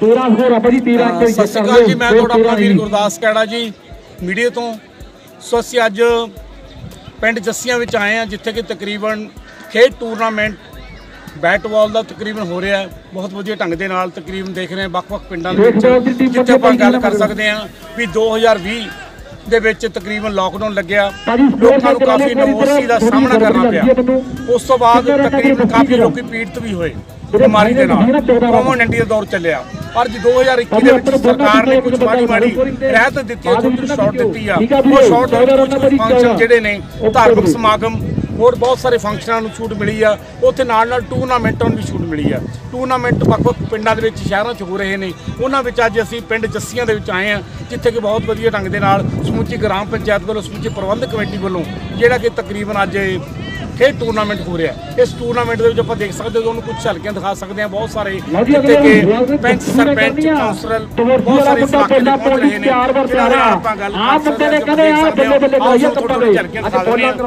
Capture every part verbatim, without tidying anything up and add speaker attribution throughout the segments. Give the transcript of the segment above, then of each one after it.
Speaker 1: सत श्री अकाल जी, मैं थोड़ा अपना वीर गुरदास कैड़ा जी मीडिया तो। सो असीं अज पिंड जस्सियां विच आए हैं जिथे कि तकरीबन खेड टूरनामेंट बैटबॉल का तकरीबन हो रहा है बहुत वधिया ढंग के नाल। तकरीबन देख रहे हैं वक्-वक् पिंडां दे विच जिथे आपां गल कर सकते हैं भी दो हज़ार भी दे विच तकरीबन लॉकडाउन लग्या, लोगों को काफ़ी नमोसी का सामना करना पिया। उस तो बाद तकरीबन काफ़ी लोग पीड़ित भी होए बीमारी के नाल, कोविड का दौर चलिया। पर जो दो हज़ार इक्की के सरकार ने कुछ माड़ी माड़ी रहत दी है, थोड़ी छूट दी है। वो छूट फंक्शन जोड़े ने धार्मिक समागम होर बहुत सारे फंक्शनों में छूट मिली है। उत्थे नाल नाल टूरनामेंटों भी छूट मिली है। टूरनामेंट वक्-वक् पिंडां दे विच शहरों च हो रहे हैं। उन्हां विच अज असीं पिंड जस्सियां दे विच आए हैं जिथे कि बहुत वधिया ढंग दे नाल समूची ग्राम पंचायत वालों समूची प्रबंधक कमेटी वालों जिहड़ा कि तकरीबन अज खेड टूरनामेंट हो रहा है। इस टूरनामेंट के आप देख सकते हो, कुछ झलकियां दिखा सकते हैं। बहुत सारे जिथे कि पंच सरपंच काउंसलर बहुत सारे इलाके दे पहुंच रहे हैं जिन्हां दे नाल आपां गल कर सकते हैं। थोड़ी झलकियां दिखा रहे हैं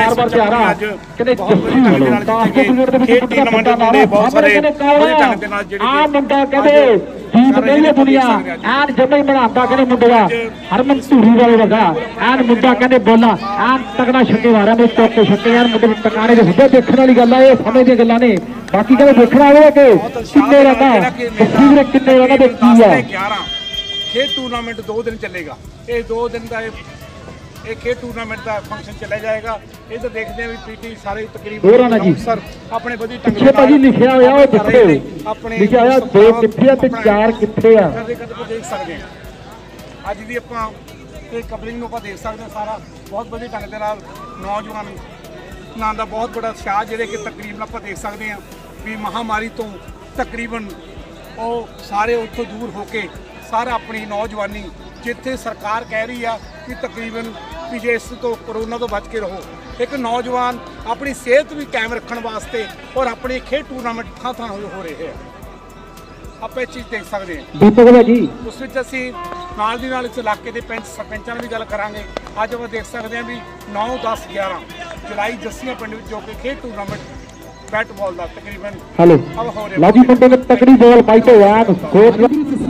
Speaker 1: बहुत वधिया ढंग दे नाल जिथे कि खेड टूरनामेंट होंदे बहुत सारे वधिया ढंग दे नाल जिहड़े
Speaker 2: जीत नहीं है दुनिया एन जमे ही बनाता कहने मुंडा हरमन धूरी वाले वर्गा एन मुंडा कहने बोला एन तगड़ा छक्के मारा ने चौके छक्के यार मुंडे टकाने दे हुंदे देखने वाली गल है। समय दी गल्लां ने बाकी कहने देखना आवे कि किन्ने रन है किन्ने रन है की है।
Speaker 1: ग्यारह खेड टूरनामेंट दो दिन चलेगा। ये दो दिन का एक खेड टूरनामेंट का फंक्शन चला जाएगा। इधर देखते हैं भी पीटी सारे तकरीबन अफसर अपने बड़ी ढंग
Speaker 2: से भाजी लिखिया होया ओ किथे अपने लिखिया होया दो किथे ते चार किथे आ
Speaker 1: देख सकते हैं। अज दी आपां ते कपलिंग नूं आपां देख सकते हैं। सारा बहुत बड़ी ढंग दे नाल नौजवान नां दा बहुत बड़ा उत्साह जिहड़े कि तकरीबन आपां देख सकते हैं भी महामारी तो तकरीबन वो सारे उत्थों दूर होके सारा अपनी नौजवानी जिथे सरकार कह रही है कि तकरीबन भी जे इस तो कोरोना तो बच के रहो, एक नौजवान अपनी सेहत भी कायम रखने वास्ते और अपने खेड टूरनामेंट थां थां हो रहे हैं। आप ये चीज़ देख सकते हैं
Speaker 2: जी।
Speaker 1: उस विच असीं नाल दी नाल इस इलाके के पंच सरपंचां नाल भी गल करांगे। अज आप देख सकते हैं भी नौ दस ग्यारह जुलाई जस्सियां पिंड विच जो कि खेड टूरनामेंट बैटबॉल का तकरीबन
Speaker 2: हेलो
Speaker 1: अब हो रहा
Speaker 2: लाजी मुंडे ने तकड़ी बॉल पाई तो यार कोट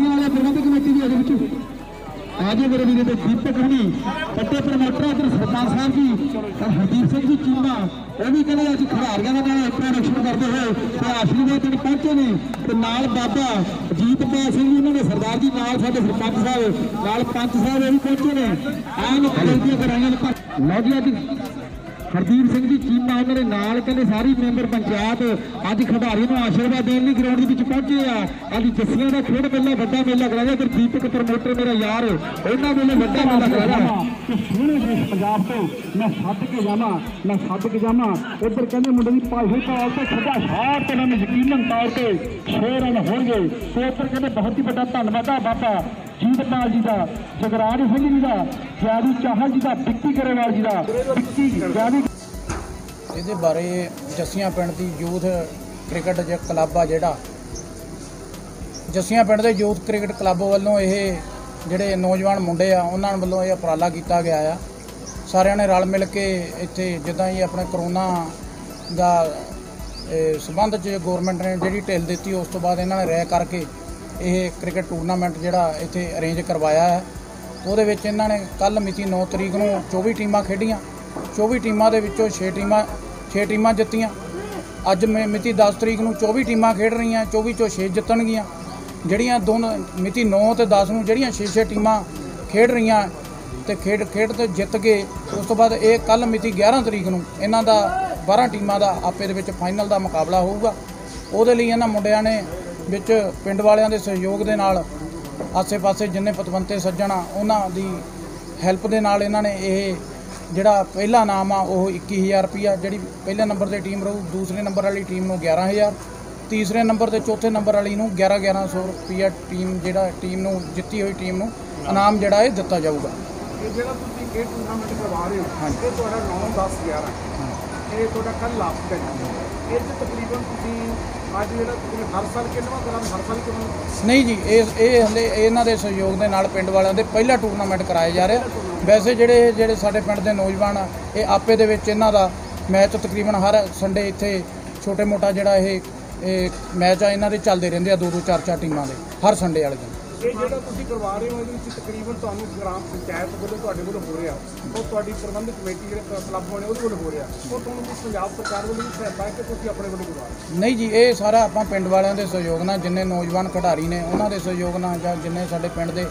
Speaker 2: आज मेरे वीर दीपक होनी बड़े प्रमोटर इधर सरदार साहब जी और हरदीप सिंह जी चीमा वो भी कहते अज खिलाड़ियों का इंट्रोडक्शन करते हुए आशीर्वाद दिन पहुंचे ने तो नाल बाबा जीतपाल सिंह जी उन्होंने सरदार जी नाल साडे सरपंच साहब नाल पंच साहब भी पहुंचे ने एन गलतियां कराइयां मौजिया हरदीप सिंह जी चीमा उन्होंने नाल कहते सारी मैंबर पंचायत अज खिडारी को आशीर्वाद देने ग्राउंड के पहुंचे आ। अज जस्सियां का खेड मेला बड़ा मेला कराया इधर दीपक प्रमोटर मेरा यार उन्होंने मेले बड़ा मेला कराया सोहने देश पंजाब तो मैं सद के जावा मैं सद के जावा उधर कहते मुंडे की भाई पाल से खड़ा शाट तो उन्होंने यकीनन तौर पर छे रन हो गए। तो उधर कहते बहुत ही बड़ा धन्यवाद है बाबा जीतपाल जी का, जगराज सिंह जी का, ज्यादी चाहल जी का, बिक्की गरेवाल जी का, बिक्की ज्यादी
Speaker 3: ਇਹਦੇ ਬਾਰੇ ਜੱਸੀਆਂ ਪਿੰਡ ਦੀ ਯੂਥ ਕ੍ਰਿਕਟ ਜ ਕਲੱਬ ਆ ਜਿਹੜਾ ਜੱਸੀਆਂ ਪਿੰਡ ਦੇ ਯੂਥ ਕ੍ਰਿਕਟ ਕਲੱਬ ਵੱਲੋਂ ਇਹ ਜਿਹੜੇ ਨੌਜਵਾਨ ਮੁੰਡੇ ਆ ਉਹਨਾਂ ਵੱਲੋਂ ਇਹ ਉਪਰਾਲਾ ਕੀਤਾ ਗਿਆ ਆ। ਸਾਰਿਆਂ ਨੇ ਰਲ ਮਿਲ ਕੇ ਇੱਥੇ ਜਿੱਦਾਂ ਹੀ ਆਪਣੇ ਕਰੋਨਾ ਦਾ ਸੰਬੰਧ 'ਚ ਗੌਰਮੈਂਟ ਨੇ ਜਿਹੜੀ ਢਿੱਲ ਦਿੱਤੀ ਉਸ ਤੋਂ ਬਾਅਦ ਇਹਨਾਂ ਨੇ ਰਹਿ ਕਰਕੇ ਇਹ ਕ੍ਰਿਕਟ ਟੂਰਨਾਮੈਂਟ ਜਿਹੜਾ ਇੱਥੇ ਅਰੇਂਜ ਕਰਵਾਇਆ ਹੈ। ਉਹਦੇ ਵਿੱਚ ਇਹਨਾਂ ਨੇ ਕੱਲ੍ਹ ਮਿਤੀ ਨੌ ਤਰੀਕ ਨੂੰ ਚੌਵੀ ਟੀਮਾਂ ਖੇਡੀਆਂ। चौबी टीमां दे विचों छे टीमां छे टीमां जित्तियां। अज मिति दस तरीक नूं चौबी टीमां खेड रही, चौबी चों छे जितणगियां। जिहड़ियां दोनों मिति नौ ते दस नूं जिहड़ियां छे छे टीमां खेड रही ते खेड खेड ते जित गए। उस तो बाद ये कल मिति ग्यारह तरीक नूं इन्हां दा बारह टीमां दा आपे दे विच फाइनल दा मुकाबला होऊगा। उहदे लई इन्हां मुंडियां ने विच पिंड वालियां दे सहयोग दे नाल आसे पासे जिन्ने पतवंते सज्जण आ उन्हां दी हैल्प दे नाल इन्हां ने इह ਜਿਹੜਾ ਪਹਿਲਾ ਨਾਮ ਆ ਉਹ इक्की हज़ार रुपया ਜਿਹੜੀ ਪਹਿਲੇ ਨੰਬਰ ਤੇ ਟੀਮ ਰਹੂ, ਦੂਸਰੇ ਨੰਬਰ ਵਾਲੀ ਟੀਮ ਨੂੰ ग्यारह हज़ार, ਤੀਸਰੇ ਨੰਬਰ ਤੇ ਚੌਥੇ ਨੰਬਰ ਵਾਲੀ ਨੂੰ ग्यारह ग्यारह सौ रुपया ਟੀਮ ਜਿਹੜਾ ਟੀਮ ਨੂੰ ਜਿੱਤੀ ਹੋਈ ਟੀਮ ਨੂੰ ਇਨਾਮ ਜਿਹੜਾ ਇਹ ਦਿੱਤਾ ਜਾਊਗਾ।
Speaker 1: ਇਹ ਜਿਹੜਾ ਤੁਸੀਂ ਇਹ ਟੂਰਨਾਮੈਂਟ ਕਰਵਾ ਰਹੇ ਹੋ ਹਾਂਜੀ ਇਹ ਤੁਹਾਡਾ नौ दस ग्यारह ਇਹ ਤੁਹਾਡਾ ਕੱਲ ਲਾਸਟ ਹੈ। ਇਹ 'ਚ ਤਕਰੀਬਨ ਤੁਸੀਂ ਅੱਜ ਜਿਹੜਾ ਤੁਸੀਂ ਹਰ ਸਾਲ ਕਿੰਨਵਾਂ ਕਰਾਂ ਹਰ ਸਾਲ ਕਿਉਂ
Speaker 3: ਨਹੀਂ ਜੀ ਇਹ ਇਹ ਹਲੇ ਇਹਨਾਂ ਦੇ ਸਹਿਯੋਗ ਦੇ ਨਾਲ ਪਿੰਡ ਵਾਲਿਆਂ ਦੇ ਪਹਿਲਾ ਟੂਰਨਾਮੈਂਟ ਕਰਾਇਆ ਜਾ ਰਿਹਾ। ਵੈਸੇ ਜਿਹੜੇ ਜਿਹੜੇ ਸਾਡੇ ਪਿੰਡ ਦੇ ਨੌਜਵਾਨ ਆ ਇਹ ਆਪੇ ਦੇ ਵਿੱਚ ਇਹਨਾਂ ਦਾ ਮੈਚ ਤਕਰੀਬਨ ਹਰ ਸੰਡੇ ਇੱਥੇ ਛੋਟੇ ਮੋਟਾ ਜਿਹੜਾ ਇਹ ਇਹ ਮੈਚ ਆ ਇਹਨਾਂ ਦੇ ਚੱਲਦੇ ਰਹਿੰਦੇ ਆ, ਦੋ ਦੋ ਚਾਰ ਚਾਰ ਟੀਮਾਂ ਦੇ ਹਰ ਸੰਡੇ ਵਾਲੇ ਦਿਨ।
Speaker 1: ਇਹ ਜਿਹੜਾ ਤੁਸੀਂ ਕਰਵਾ ਰਹੇ ਹੋ ਇਹਦੇ ਵਿੱਚ ਤਕਰੀਬਨ ਤੁਹਾਨੂੰ ਗ੍ਰਾਮ ਪੰਚਾਇਤ ਵੱਲੋਂ ਤੁਹਾਡੇ ਵੱਲੋਂ ਹੋ ਰਿਹਾ, ਉਹ ਤੁਹਾਡੀ ਪ੍ਰਬੰਧਕ ਕਮੇਟੀ ਜਿਹੜੇ ਕਲੱਬ ਬਣੇ ਉਹਦੇ ਵੱਲੋਂ ਹੋ ਰਿਹਾ, ਉਹ ਤੁਹਾਨੂੰ ਕੁਛ ਪੰਜਾਬ ਸਰਕਾਰ ਵੱਲੋਂ ਵੀ ਸਹਾਇਤਾ ਹੈ ਕਿ ਤੁਸੀਂ ਆਪਣੇ ਵੱਲੋਂ ਕਰਵਾ ਰਹੇ?
Speaker 3: ਨਹੀਂ ਜੀ, ਇਹ ਸਾਰਾ ਆਪਾਂ ਪਿੰਡ ਵਾਲਿਆਂ ਦੇ ਸਹਿਯੋਗ ਨਾਲ, ਜਿੰਨੇ ਨੌਜਵਾਨ ਖਿਡਾਰੀ ਨੇ ਉਹਨਾਂ ਦੇ ਸਹਿਯੋਗ ਨਾਲ, ਜਾਂ ਜਿੰਨੇ ਸਾਡੇ ਪਿੰਡ ਦੇ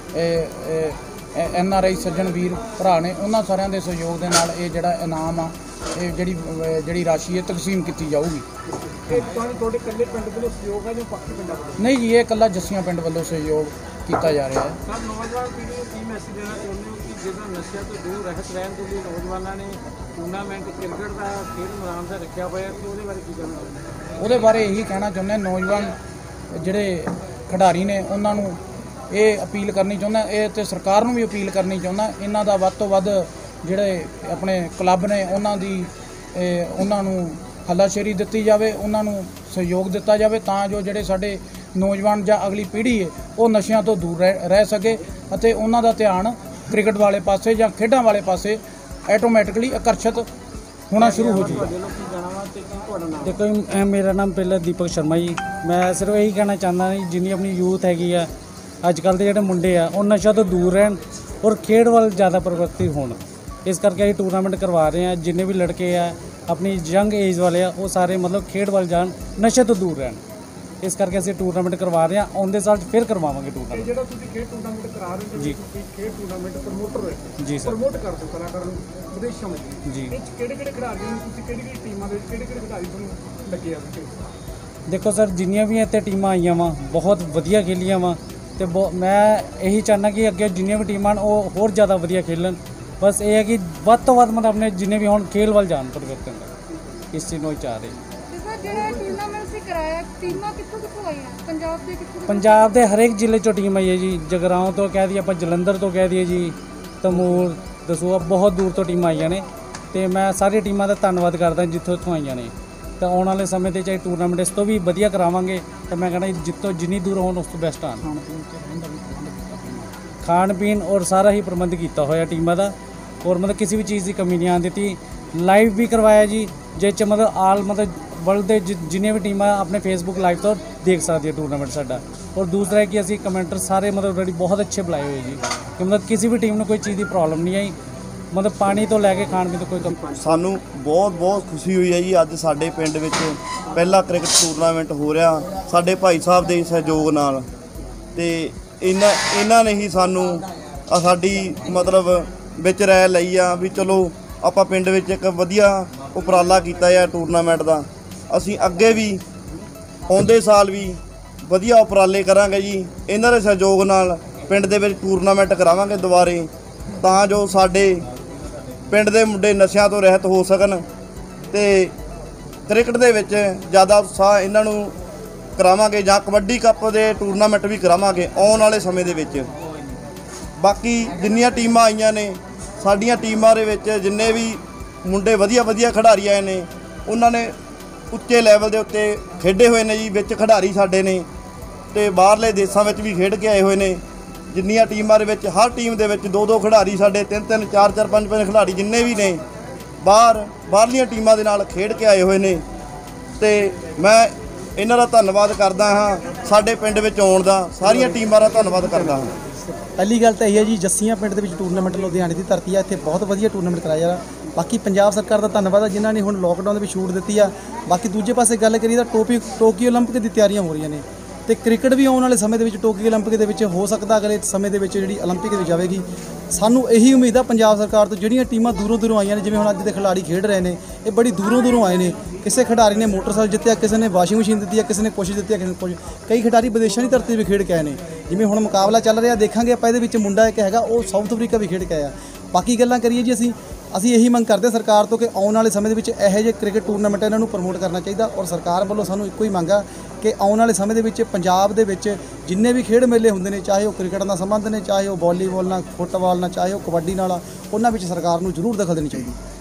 Speaker 3: ਐਨ ਆਰ ਆਈ ਸੱਜਣ ਵੀਰ ਭਰਾ ਨੇ, ਉਹਨਾਂ ਸਾਰਿਆਂ ਦੇ ਸਹਿਯੋਗ ਦੇ ਨਾਲ ਇਹ ਜਿਹੜਾ ਇਨਾਮ ਆ, ਇਹ ਜਿਹੜੀ ਜਿਹੜੀ ਰਾਸ਼ੀ ਹੈ ਤਕਸੀਮ ਕੀਤੀ ਜਾਊਗੀ।
Speaker 1: ਇਹ ਤੁਹਾਨੂੰ ਤੁਹਾਡੇ ਇਕੱਲੇ ਪਿੰਡ ਵੱਲੋਂ ਸਹਿਯੋਗ ਹੈ ਜਾਂ ਬਾਕੀ ਪਿੰਡਾਂ ਵੱਲੋਂ?
Speaker 3: ਨਹੀਂ ਜੀ, ਇਹ ਇਕੱਲਾ ਜੱਸੀਆਂ ਪਿੰਡ ਵੱਲੋਂ ਸਹਿਯੋਗ ਕੀਤਾ ਜਾ ਰਿਹਾ ਹੈ।
Speaker 4: ਸਰ, ਨੌਜਵਾਨ ਪੀੜ੍ਹੀ ਨੂੰ ਕੀ ਮੈਸੇਜ ਦੇਣਾ ਚਾਹੁੰਦੇ ਹੋ ਕਿ ਜਿਹੜਾ ਨਸ਼ਿਆਂ ਤੋਂ ਦੂਰ ਰਹਿਤ ਰਹਿਣ ਦੇ ਲਈ ਨੌਜਵਾਨਾਂ ਨੇ ਟੂਰਨਾਮੈਂਟ ਕ੍ਰਿਕਟ ਦਾ ਖੇਡ ਮੈਦਾਨ ਦਾ ਰੱਖਿਆ ਹੋਇਆ, ਕਿ ਉਹਦੇ ਬਾਰੇ ਕੀ ਕਹਿਣਾ ਚਾਹੁੰਦੇ ਹੋ?
Speaker 3: ਉਹਦੇ ਬਾਰੇ ਇਹੀ ਕਹਿਣਾ ਚਾਹੁੰਦੇ ਨੌਜਵਾਨ ਜਿਹੜੇ ਖਿਡਾਰੀ ਨੇ ਉਹਨਾਂ ਨੂੰ ਇਹ ਅਪੀਲ ਕਰਨੀ ਚਾਹੁੰਦਾ, ਇਹ ਤੇ ਸਰਕਾਰ ਨੂੰ ਵੀ ਅਪੀਲ ਕਰਨੀ ਚਾਹੁੰਦਾ, ਇਹਨਾਂ ਦਾ ਵੱਧ ਤੋਂ ਵੱਧ ਜਿਹੜੇ ਆਪਣੇ ਕਲੱਬ ਨੇ ਉਹਨਾਂ ਦੀ ਉਹਨਾਂ ਨੂੰ ਹੱਲਾਸ਼ੇਰੀ ਦਿੱਤੀ ਜਾਵੇ, ਉਹਨਾਂ ਨੂੰ ਸਹਿਯੋਗ ਦਿੱਤਾ ਜਾਵੇ, ਤਾਂ ਜੋ ਜਿਹੜੇ ਸਾਡੇ ਨੌਜਵਾਨ ਜਾਂ ਅਗਲੀ ਪੀੜ੍ਹੀ ਹੈ ਉਹ ਨਸ਼ਿਆਂ ਤੋਂ ਦੂਰ ਰਹਿ ਰਹਿ ਸਕੇ ਅਤੇ ਉਹਨਾਂ ਦਾ ਧਿਆਨ ਕ੍ਰਿਕਟ ਵਾਲੇ ਪਾਸੇ ਜਾਂ ਖੇਡਾਂ ਵਾਲੇ ਪਾਸੇ ਆਟੋਮੈਟਿਕਲੀ ਆਕਰਸ਼ਿਤ ਹੋਣਾ ਸ਼ੁਰੂ ਹੋ ਜਾਊਗਾ।
Speaker 4: ਦੇਖੋ ਜੀ, ਮੇਰਾ ਨਾਮ ਪਹਿਲਾਂ ਦੀਪਕ ਸ਼ਰਮਾ ਜੀ। ਮੈਂ ਸਿਰਫ ਇਹੀ ਕਹਿਣਾ ਚਾਹੁੰਦਾ ਜੀ, ਜਿੰਨੀ ਆਪਣੀ ਯੂਥ ਹੈਗੀ ਆ ਅੱਜ ਕੱਲ੍ਹ ਦੇ ਜਿਹੜੇ ਮੁੰਡੇ ਆ ਉਹ ਨਸ਼ਾ ਤੋਂ ਦੂਰ ਰਹਿਣ ਔਰ ਖੇਡ ਵੱਲ ਜ਼ਿਆਦਾ ਪ੍ਰਵਰਤਿਤ ਹੋਣ। ਇਸ ਕਰਕੇ ਅਸੀਂ ਟੂਰਨਾਮੈਂਟ ਕਰਵਾ ਰਹੇ ਹਾਂ। ਜਿੰਨੇ ਵੀ ਲੜਕੇ ਆ ਆਪਣੀ ਯੰਗ ਏਜ ਵਾਲੇ ਆ ਉਹ ਸਾਰੇ ਮਤਲਬ ਖੇਡ ਵੱਲ ਜਾਣ, ਨਸ਼ੇ ਤੋਂ ਦੂਰ ਰਹਿਣ। ਇਸ ਕਰਕੇ ਅਸੀਂ ਟੂਰਨਾਮੈਂਟ ਕਰਵਾ ਰਹੇ ਹਾਂ। ਆਉਂਦੇ ਸਾਲ ਫਿਰ ਕਰਵਾਵਾਂਗੇ ਟੂਰਨਾਮੈਂਟ।
Speaker 1: ਜਿਹੜਾ ਤੁਸੀਂ ਖੇਡ ਟੂਰਨਾਮੈਂਟ ਕਰਾ ਰਹੇ ਹੋ ਜੀ, ਤੁਸੀਂ ਖੇਡ ਟੂਰਨਾਮੈਂਟ ਪ੍ਰਮੋਟਰ ਹੋ
Speaker 3: ਜੀ ਸਰ,
Speaker 1: ਪ੍ਰਮੋਟ ਕਰਦੇ ਹੋ ਕਲਾਕਾਰਾਂ ਨੂੰ ਵਿਦੇਸ਼ਾਂ ਵਿੱਚ
Speaker 3: ਜੀ।
Speaker 1: ਇਹ 'ਚ ਕਿਹੜੇ ਕਿਹੜੇ ਖਿਡਾਰੀਆਂ ਨੂੰ ਤੁਸੀਂ ਕਿਹੜੀ ਕਿਹੜੀ ਟੀਮਾਂ ਦੇ ਵਿੱਚ ਕਿਹੜੇ ਕਿਹੜੇ ਖਿਡਾਰੀ ਤੁਹਾਨੂੰ ਲੱਗੇ ਆ?
Speaker 4: ਦੇਖੋ ਸਰ, ਜਿੰਨੀਆਂ ਵੀ ਇੱਥੇ ਟੀਮਾਂ ਆਈਆਂ ਵਾ ਬਹੁਤ ਵਧੀਆ ਖੇਲੀਆਂ ਵਾ, ਅਤੇ ਬਹੁ ਮੈਂ ਇਹੀ ਚਾਹੁੰਦਾ ਕਿ ਅੱਗੇ ਜਿੰਨੀਆਂ ਵੀ ਟੀਮਾਂ ਉਹ ਹੋਰ ਜ਼ਿਆਦਾ ਵਧੀਆ ਖੇਲਣ। ਬਸ ਇਹ ਹੈ ਕਿ ਵੱਧ ਤੋਂ ਵੱਧ ਮਤਲਬ ਆਪਣੇ ਜਿੰਨੇ ਵੀ ਹੁਣ ਖੇਲ ਵੱਲ ਜਾਣ ਪਰਿਵਰਤਨ ਦਾ, ਇਸ ਚੀਜ਼ ਨੂੰ ਹੀ ਚਾਹ ਰਹੇ।
Speaker 5: ਜਿਹੜਾ ਟੂਰਨਾਮੈਂਟ ਸੀ ਕਰਾਇਆ, ਟੀਮਾਂ ਕਿੱਥੋਂ ਕਿੱਥੋਂ ਆਈਆਂ? ਪੰਜਾਬ ਦੇ ਕਿੱਥੋਂ?
Speaker 4: ਪੰਜਾਬ ਦੇ ਹਰੇਕ ਜ਼ਿਲ੍ਹੇ 'ਚੋਂ ਟੀਮ ਆਈ ਹੈ ਜੀ। ਜਗਰਾਓਂ ਤੋਂ ਕਹਿ ਦਈਏ ਆਪਾਂ, ਜਲੰਧਰ ਤੋਂ ਕਹਿ ਦਈਏ ਜੀ, ਤਮੂਰ, ਦਸੂਆ, ਬਹੁਤ ਦੂਰ ਤੋਂ ਟੀਮਾਂ ਆਈਆਂ ਨੇ। ਅਤੇ ਮੈਂ ਸਾਰੀਆਂ ਟੀਮਾਂ ਦਾ ਧੰਨਵਾਦ ਕਰਦਾ ਜਿੱਥੋਂ ਇੱਥੋਂ ਆਈਆਂ ਨੇ। ਤਾਂ ਆਉਣ ਵਾਲੇ ਸਮੇਂ ਦੇ ਚਾਹੇ ਟੂਰਨਾਮੈਂਟ ਇਸ ਤੋਂ ਵੀ ਵਧੀਆ ਕਰਾਵਾਂਗੇ। ਤਾਂ ਮੈਂ ਕਹਿੰਦਾ ਜਿੱਥੋਂ ਜਿੰਨੀ ਦੂਰ ਹੋਣ ਉਸ ਤੋਂ ਬੈਸਟ ਆਉਣ। ਖਾਣ ਪੀਣ ਔਰ ਸਾਰਾ ਹੀ ਪ੍ਰਬੰਧ ਕੀਤਾ ਹੋਇਆ ਟੀਮਾਂ ਦਾ, ਔਰ ਮਤਲਬ ਕਿਸੇ ਵੀ ਚੀਜ਼ ਦੀ ਕਮੀ ਨਹੀਂ ਆਉਣ ਦਿੱਤੀ। ਲਾਈਵ ਵੀ ਕਰਵਾਇਆ ਜੀ, ਜਿਸ 'ਚ ਮਤਲਬ ਆਲ ਮਤਲਬ ਵਰਲਡ ਦੇ ਜਿੰਨੀਆਂ ਵੀ ਟੀਮਾਂ ਆਪਣੇ ਫੇਸਬੁੱਕ ਲਾਈਵ ਤੋਂ ਦੇਖ ਸਕਦੀ ਹੈ ਟੂਰਨਾਮੈਂਟ ਸਾਡਾ। ਔਰ ਦੂਸਰਾ ਹੈ ਕਿ ਅਸੀਂ ਕਮੈਂਟਰ ਸਾਰੇ ਮਤਲਬ ਰੈਡੀ ਬਹੁਤ ਅੱਛੇ ਬੁਲਾਏ ਹੋਏ ਜੀ, ਕਿ ਮਤਲਬ ਕਿਸੇ ਵੀ ਟੀਮ ਨੂੰ ਕੋਈ ਚੀਜ਼ ਦੀ ਪ੍ਰੋਬਲਮ ਨਹੀਂ ਆਈ। ਮਤਲਬ ਪਾਣੀ ਤੋਂ ਲੈ ਕੇ ਖਾਣ ਪੀਣ ਤੋਂ ਕੋਈ ਕਮੀ।
Speaker 6: ਸਾਨੂੰ ਬਹੁਤ ਬਹੁਤ ਖੁਸ਼ੀ ਹੋਈ ਹੈ ਜੀ, ਅੱਜ ਸਾਡੇ ਪਿੰਡ ਵਿੱਚ ਪਹਿਲਾ ਕ੍ਰਿਕਟ ਟੂਰਨਾਮੈਂਟ ਹੋ ਰਿਹਾ ਸਾਡੇ ਭਾਈ ਸਾਹਿਬ ਦੇ ਸਹਿਯੋਗ ਨਾਲ। ਅਤੇ ਇਹਨਾਂ ਇਹਨਾਂ ਨੇ ਹੀ ਸਾਨੂੰ ਆ ਸਾਡੀ ਮਤਲਬ ਵਿੱਚ ਰਾਇ ਲਈ ਆ ਵੀ ਚਲੋ ਆਪਾਂ ਪਿੰਡ ਵਿੱਚ ਇੱਕ ਵਧੀਆ ਉਪਰਾਲਾ ਕੀਤਾ ਹੈ ਟੂਰਨਾਮੈਂਟ ਦਾ। ਅਸੀਂ ਅੱਗੇ ਵੀ ਆਉਂਦੇ ਸਾਲ ਵੀ ਵਧੀਆ ਉਪਰਾਲੇ ਕਰਾਂਗੇ ਜੀ। ਇਹਨਾਂ ਦੇ ਸਹਿਯੋਗ ਨਾਲ ਪਿੰਡ ਦੇ ਵਿੱਚ ਟੂਰਨਾਮੈਂਟ ਕਰਾਵਾਂਗੇ ਦੁਬਾਰੇ, ਤਾਂ ਜੋ ਸਾਡੇ ਪਿੰਡ ਦੇ ਮੁੰਡੇ ਨਸ਼ਿਆਂ ਤੋਂ ਰਹਿਤ ਹੋ ਸਕਣ ਅਤੇ ਕ੍ਰਿਕਟ ਦੇ ਵਿੱਚ ਜ਼ਿਆਦਾ ਉਤਸ਼ਾਹ ਇਹਨਾਂ ਨੂੰ ਕਰਾਵਾਂਗੇ, ਜਾਂ ਕਬੱਡੀ ਕੱਪ ਦੇ ਟੂਰਨਾਮੈਂਟ ਵੀ ਕਰਾਵਾਂਗੇ ਆਉਣ ਵਾਲੇ ਸਮੇਂ ਦੇ ਵਿੱਚ। ਬਾਕੀ ਜਿੰਨੀਆਂ ਟੀਮਾਂ ਆਈਆਂ ਨੇ, ਸਾਡੀਆਂ ਟੀਮਾਂ ਦੇ ਵਿੱਚ ਜਿੰਨੇ ਵੀ ਮੁੰਡੇ ਵਧੀਆ ਵਧੀਆ ਖਿਡਾਰੀ ਆਏ ਨੇ, ਉਹਨਾਂ ਨੇ ਉੱਚੇ ਲੈਵਲ ਦੇ ਉੱਤੇ ਖੇਡੇ ਹੋਏ ਨੇ ਜੀ। ਵਿੱਚ ਖਿਡਾਰੀ ਸਾਡੇ ਨੇ ਅਤੇ ਬਾਹਰਲੇ ਦੇਸ਼ਾਂ ਵਿੱਚ ਵੀ ਖੇਡ ਕੇ ਆਏ ਹੋਏ ਨੇ। ਜਿੰਨੀਆਂ ਟੀਮਾਂ ਦੇ ਵਿੱਚ ਹਰ ਟੀਮ ਦੇ ਵਿੱਚ ਦੋ ਦੋ ਖਿਡਾਰੀ ਸਾਡੇ, ਤਿੰਨ ਤਿੰਨ ਚਾਰ ਚਾਰ ਪੰਜ ਪੰਜ ਖਿਡਾਰੀ ਜਿੰਨੇ ਵੀ ਨੇ ਬਾਹਰ ਬਾਹਰਲੀਆਂ ਟੀਮਾਂ ਦੇ ਨਾਲ ਖੇਡ ਕੇ ਆਏ ਹੋਏ ਨੇ। ਅਤੇ ਮੈਂ ਇਹਨਾਂ ਦਾ ਧੰਨਵਾਦ ਕਰਦਾ ਹਾਂ, ਸਾਡੇ ਪਿੰਡ ਵਿੱਚ ਆਉਣ ਦਾ ਸਾਰੀਆਂ ਟੀਮਾਂ ਦਾ ਧੰਨਵਾਦ ਕਰਦਾ ਹਾਂ।
Speaker 2: ਪਹਿਲੀ ਗੱਲ ਤਾਂ ਇਹ ਹੈ ਜੀ, ਜੱਸੀਆਂ ਪਿੰਡ ਦੇ ਵਿੱਚ ਟੂਰਨਾਮੈਂਟ ਲੁਧਿਆਣੇ ਦੀ ਧਰਤੀ ਆ, ਇੱਥੇ ਬਹੁਤ ਵਧੀਆ ਟੂਰਨਾਮੈਂਟ ਕਰਾਇਆ ਜਾ ਰਿਹਾ। ਬਾਕੀ ਪੰਜਾਬ ਸਰਕਾਰ ਦਾ ਧੰਨਵਾਦ ਆ ਜਿਨ੍ਹਾਂ ਨੇ ਹੁਣ ਲੋਕਡਾਊਨ ਦੇ ਵਿੱਚ ਛੂਟ ਦਿੱਤੀ ਆ। ਬਾਕੀ ਦੂਜੇ ਪਾਸੇ ਗੱਲ ਕਰੀਏ ਤਾਂ ਟੋਪੀ ਟੋਕੀਓ ਓਲੰਪਿਕ ਦੀ ਤਿਆਰੀਆਂ ਹੋ ਰਹੀਆਂ ਨੇ, ਅਤੇ ਕ੍ਰਿਕਟ ਵੀ ਆਉਣ ਵਾਲੇ ਸਮੇਂ ਦੇ ਵਿੱਚ ਟੋਕੀਓ ਓਲੰਪਿਕ ਦੇ ਵਿੱਚ ਹੋ ਸਕਦਾ ਅਗਲੇ ਸਮੇਂ ਦੇ ਵਿੱਚ ਜਿਹੜੀ ਓਲੰਪਿਕ ਵਿੱਚ ਜਾਵੇਗੀ। ਸਾਨੂੰ ਇਹੀ ਉਮੀਦ ਆ ਪੰਜਾਬ ਸਰਕਾਰ ਤੋਂ, ਜਿਹੜੀਆਂ ਟੀਮਾਂ ਦੂਰੋਂ ਦੂਰੋਂ ਆਈਆਂ ਨੇ, ਜਿਵੇਂ ਹੁਣ ਅੱਜ ਦੇ ਖਿਡਾਰੀ ਖੇਡ ਰਹੇ ਨੇ, ਇਹ ਬੜੀ ਦੂਰੋਂ ਦੂਰੋਂ ਆਏ ਨੇ। ਕਿਸੇ ਖਿਡਾਰੀ ਨੇ ਮੋਟਰਸਾਈਕਲ ਜਿੱਤਿਆ, ਕਿਸੇ ਨੇ ਵਾਸ਼ਿੰਗ ਮਸ਼ੀਨ ਦਿੱਤੀ ਆ, ਕਿਸੇ ਨੇ ਕੁਛ ਦਿੱਤੀ ਆ, ਕਿਸੇ ਨੇ ਕੁਛ। ਕਈ ਖਿਡਾਰੀ ਵਿਦੇਸ਼ਾਂ ਦੀ ਧਰਤੀ 'ਤੇ ਵੀ ਖੇਡ ਕੇ ਆਏ ਨੇ। ਜਿਵੇਂ ਹੁਣ ਮੁਕਾਬਲਾ ਚੱਲ ਰਿਹਾ ਦੇਖਾਂਗੇ ਆਪਾਂ, ਇਹਦੇ ਵਿੱਚ ਮੁੰਡਾ ਇੱਕ ਹੈਗਾ ਉਹ ਸਾਊਥ ਅਫਰੀਕਾ ਵੀ ਖੇਡ ਕੇ ਆਇਆ। ਬਾਕੀ ਗੱਲਾਂ ਕਰੀਏ ਜੀ, ਅਸੀਂ ਅਸੀਂ ਇਹੀ ਮੰਗ ਕਰਦੇ ਸਰਕਾਰ ਤੋਂ ਕਿ ਆਉਣ ਵਾਲੇ ਸਮੇਂ ਦੇ ਵਿੱਚ ਇਹੋ ਜਿਹੇ ਕ੍ਰਿਕਟ ਟੂਰਨਾਮੈਂਟ ਇਹਨਾਂ ਨੂੰ ਪ੍ਰਮੋਟ ਕਰਨਾ ਚਾਹੀਦਾ। ਔਰ ਸਰਕਾਰ ਵੱਲੋਂ ਸਾਨੂੰ ਇੱਕੋ ਹੀ ਮੰਗ ਆ ਕਿ ਆਉਣ ਵਾਲੇ ਸਮੇਂ ਦੇ ਵਿੱਚ ਪੰਜਾਬ ਦੇ ਵਿੱਚ ਜਿੰਨੇ ਵੀ ਖੇਡ ਮੇਲੇ ਹੁੰਦੇ ਨੇ, ਚਾਹੇ ਉਹ ਕ੍ਰਿਕਟ ਨਾਲ ਸੰਬੰਧ ਨੇ, ਚਾਹੇ ਉਹ ਵਾਲੀਬਾਲ ਨਾਲ, ਫੁੱਟਬਾਲ ਨਾਲ, ਚਾਹੇ ਉਹ ਕਬੱਡੀ ਨਾਲ, ਉਹਨਾਂ ਵਿੱਚ ਸਰਕਾਰ ਨੂੰ ਜ਼ਰੂਰ ਦਖਲ ਦੇਣੀ ਚਾਹੀਦੀ।